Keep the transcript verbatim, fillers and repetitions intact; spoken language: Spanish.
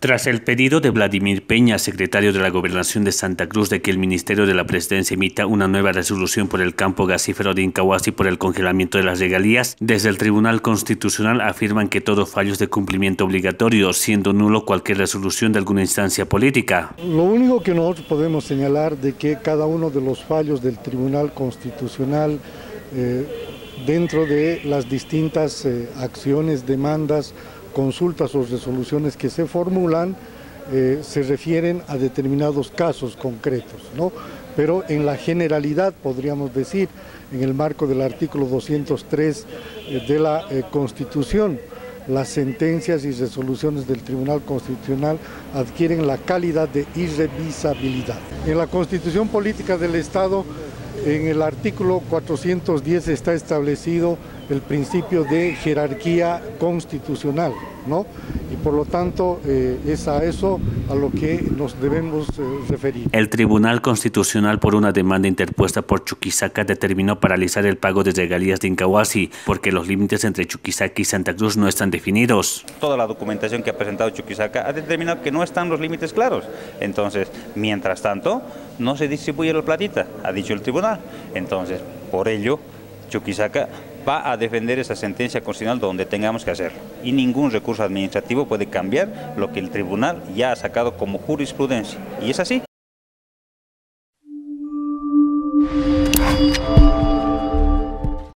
Tras el pedido de Vladimir Peña, secretario de la Gobernación de Santa Cruz, de que el Ministerio de la Presidencia emita una nueva resolución por el campo gasífero de Incahuasi por el congelamiento de las regalías, desde el Tribunal Constitucional afirman que todo fallo es de cumplimiento obligatorio, siendo nulo cualquier resolución de alguna instancia política. Lo único que nosotros podemos señalar de que cada uno de los fallos del Tribunal Constitucional eh, dentro de las distintas eh, acciones, demandas, consultas o resoluciones que se formulan eh, se refieren a determinados casos concretos, ¿no? Pero en la generalidad podríamos decir, en el marco del artículo doscientos tres eh, de la eh, Constitución, las sentencias y resoluciones del Tribunal Constitucional adquieren la calidad de irrevisabilidad. En la Constitución Política del Estado, en el artículo cuatrocientos diez está establecido el principio de jerarquía constitucional, ¿no? Y por lo tanto eh, es a eso a lo que nos debemos eh, referir. El Tribunal Constitucional, por una demanda interpuesta por Chuquisaca, determinó paralizar el pago de regalías de Incahuasi porque los límites entre Chuquisaca y Santa Cruz no están definidos. Toda la documentación que ha presentado Chuquisaca ha determinado que no están los límites claros. Entonces, mientras tanto, no se distribuye la platita, ha dicho el tribunal. Entonces, por ello, Chuquisaca va a defender esa sentencia constitucional donde tengamos que hacerlo. Y ningún recurso administrativo puede cambiar lo que el tribunal ya ha sacado como jurisprudencia. Y es así.